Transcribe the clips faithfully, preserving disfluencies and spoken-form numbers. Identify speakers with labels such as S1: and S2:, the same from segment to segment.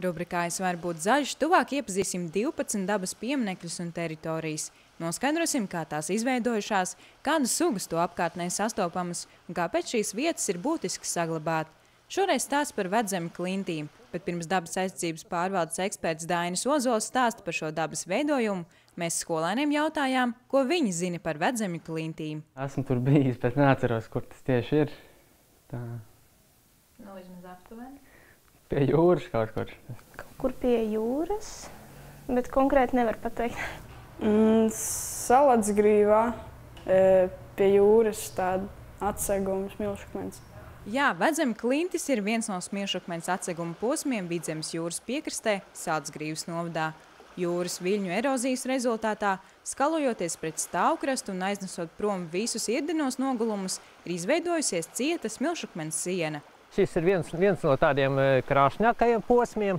S1: Rubrikā Es varu būt zaļš, tuvāk iepazīsim divpadsmit dabas pieminekļus un teritorijas. Noskaidrosim, kā tās izveidojušās, kādas sugas to apkārtnē sastopamas un kāpēc šīs vietas ir būtiski saglabāt. Šoreiz stāsts par Vedzemi klintīm, bet pirms dabas aizsardzības pārvaldes eksperts Dainis Ozols stāsta par šo dabas veidojumu. Mēs skolēniem jautājām, ko viņi zina par Vedzemi klintīm.
S2: Esmu tur bijis, bet neatceros, kur tas tieši ir. Tā.
S1: Nu, vismaz aptuveni.
S2: Pie jūras kaut kur.
S3: Kaut kur pie jūras, bet konkrēti nevar pateikt.
S4: Mm, Salatsgrīvā, e, pie jūras tāda atseguma smilšakmens.
S1: Jā, Vedzemi klintis ir viens no smilšakmens atseguma posmiem Vidzemes jūras piekrastē, Salatsgrīvas novadā. Jūras viļņu erozijas rezultātā, skalojoties pret stāvkrastu un aiznesot prom visus iedenos nogulumus, ir izveidojusies cieta smilšakmens siena.
S5: Šis ir viens, viens no tādiem krāšņākajiem posmiem.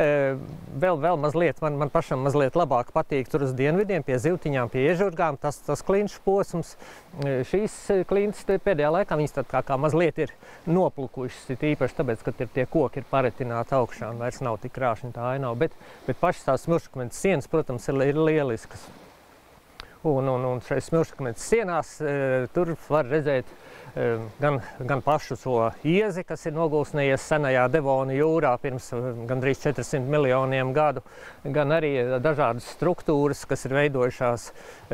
S5: Vēl, vēl mazliet, man, man pašam mazliet labāk patīk tur uz dienvidiem, pie Zivtiņām, pie Iežurgām, tas, tas klinšu posms. Šīs klintas pēdējā laikā viņas tad kā, kā mazliet ir noplukušas, īpaši tāpēc, ka tie koki ir paretināti augšā un vairs nav tik krāšņi tā ainava. Bet, bet pašas tās smilšakmens sienas, protams, ir, ir lieliskas. Un, un, un šeit smilšakmens sienās tur var redzēt Gan, gan pašu šo iezi, kas ir nogulsnējies senajā Devona jūrā pirms gandrīz četrsimt miljoniem gadu, gan arī dažādas struktūras, kas ir veidojušās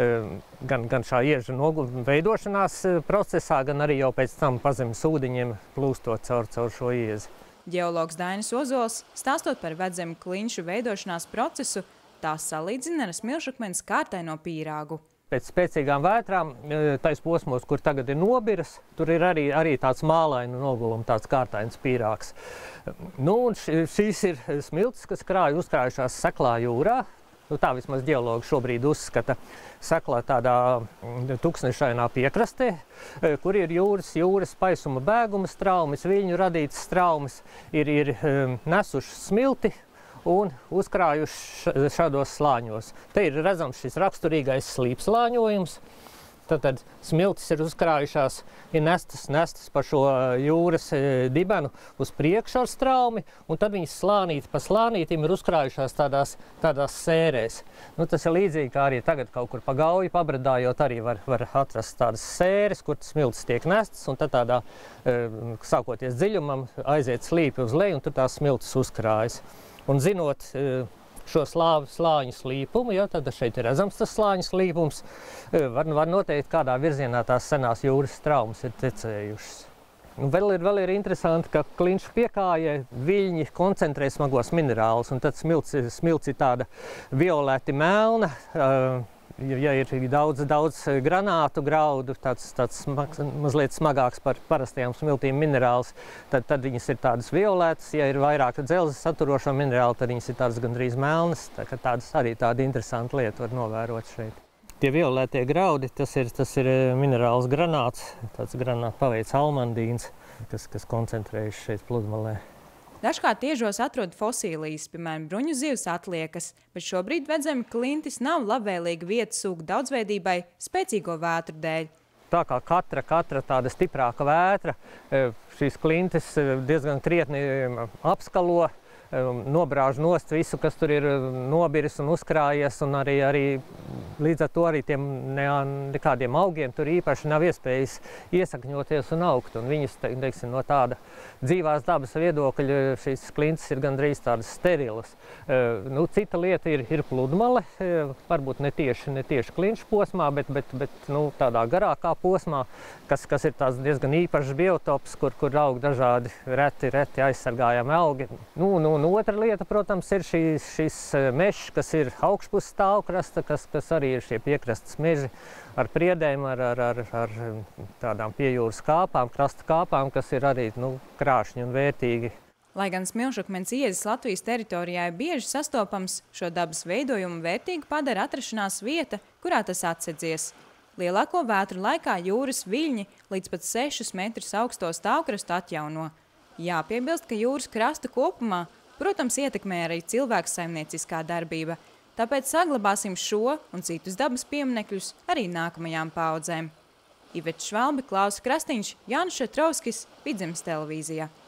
S5: gan, gan šā ieža veidošanās procesā, gan arī jau pēc tam pazemes ūdeņiem plūstot caur, caur šo iezi.
S1: Ģeologs Dainis Ozols, stāstot par Vedzemi klinšu veidošanās procesu, tās salīdzina ar smilšakmens kārtaino pīrāgu.
S5: Pēc spēcīgām vētrām, tais posmos, kur tagad ir nobiras, tur ir arī, arī tāds mālainu noguluma, tāds kārtains pīrāgs. Nu, un šīs ir smiltis, kas krāja uzkrājušās seklā jūrā. Nu, tā vismaz ģeologi šobrīd uzskata seklā tādā tuksnešainā piekrastē, kur ir jūras, jūras paisuma bēguma straumes, viļņu radītas straumes, ir, ir nesušas smilti un uzkrājuši šādos slāņos. Te ir redzams šis raksturīgais slīpslāņojums. Tad, tad smiltis ir uzkrājušās, ir nestas, nestas pa šo jūras dibenu uz priekšu ar straumi, un tad viņas slānīti pa slānītim ir uzkrājušās tādās, tādās sērēs. Nu, tas ir līdzīgi, kā arī tagad kaut kur pa gauju pabredājot, arī var, var atrast tādas sēres, kur smiltis tiek nestas, un tad tādā, sākoties dziļumam, aiziet slīpi uz leju, un tur tās smiltis uzkrājas. Un zinot šo slāvu, slāņu slīpumu, ja, tad šeit ir redzams tas slāņu slīpums, var, var noteikt, kādā virzienā tās senās jūras straumes ir tecējušas. Un vēl ir, vēl ir interesanti, ka klinšu piekājai viļņi koncentrē smagos minerālus, un tad smilts, smilts ir tāda violēti melna. Ja ir daudz, daudz granātu graudu, tāds, tāds smag, mazliet smagāks par parastajām smiltīm minerāls, tad, tad viņas ir tādas violētas. Ja ir vairāk dzelzes saturošo minerālu, tad viņas ir tādas gandrīz melnas. Tā, tādas arī tāda interesanta lieta var novērot šeit. Tie violētie graudi, tas ir, tas ir minerāls granāts, tāds granāta paveids almandīns, kas, kas koncentrējas šeit pludmalē.
S1: Dažkārt iežos atrod fosīlijas, piemēram, bruņu zivs atliekas, bet šobrīd Vedzemi klintis nav labvēlīga vieta sugu daudzveidībai spēcīgo vētru dēļ.
S5: Tā kā katra, katra tāda stiprāka vētra, šīs klintis diezgan krietni apskalo, nobrāž nost visu, kas tur ir nobiris un uzkrājies, un arī, arī līdz ar to arī tiem ne, nekādiem augiem tur īpaši nav iespējas iesakņoties un augt. Un viņas, teiksim, no tāda dzīvās dabas viedokļa šīs klintis ir gandrīz tādas sterilas. Nu, cita lieta ir, ir pludmale, varbūt ne tieši, ne tieši klinšu posmā, bet, bet, bet nu, tādā garākā posmā, kas, kas ir tāds diezgan īpašs biotops, kur, kur aug dažādi reti, reti aizsargājami augi. Nu, nu, Un otra lieta, protams, ir šīs, šīs mežs, kas ir augšpus stāvkrasta, kas, kas arī ir šie piekrastes meži ar priedēm, ar, ar, ar, ar tādām piejūras kāpām, krasta kāpām, kas ir arī nu, krāšņi un vērtīgi.
S1: Lai gan smilšakmens iezis Latvijas teritorijā ir bieži sastopams, šo dabas veidojumu vērtīgi padara atrašanās vieta, kurā tas atsedzies. Lielāko vētru laikā jūras viļņi līdz pat sešus metrus augsto stāvkrastu atjauno. Jāpiebilst, ka jūras krasta kopumā protams, ietekmē arī cilvēku saimnieciskā darbība, tāpēc saglabāsim šo un citus dabas pieminekļus arī nākamajām paudzēm. Iveta Švalbe, Klausa Krastīņš, Jānis Šetrovskis, Vidzemes televīzijā.